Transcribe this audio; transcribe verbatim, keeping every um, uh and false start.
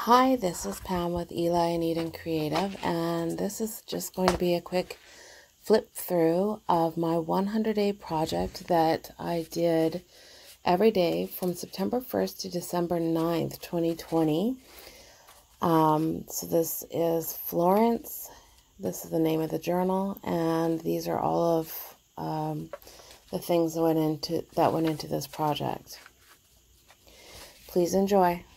Hi, this is Pam with Eli and Eden Creative, and this is just going to be a quick flip through of my one hundred day project that I did every day from September first to December ninth, twenty twenty. Um, so this is Florence. This is the name of the journal, and these are all of um, the things that went into that went into this project. Please enjoy.